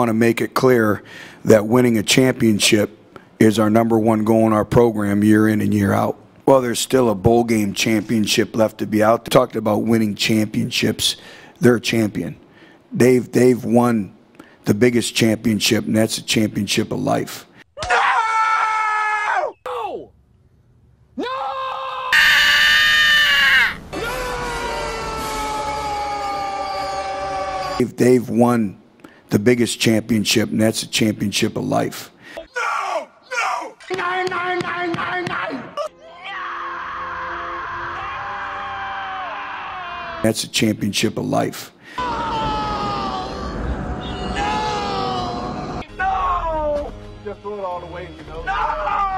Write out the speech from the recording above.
want to make it clear that winning a championship is our #1 goal in our program year in and year out. Well, there's still a bowl game championship left to be out. Talked about winning championships. They're a champion. They've won the biggest championship, and that's a championship of life. No! No! No! They've won the biggest championship, and that's a championship of life. No! No! Nine, nine, nine, nine, nine! That's a championship of life. No! Just throw it all away, you know? No!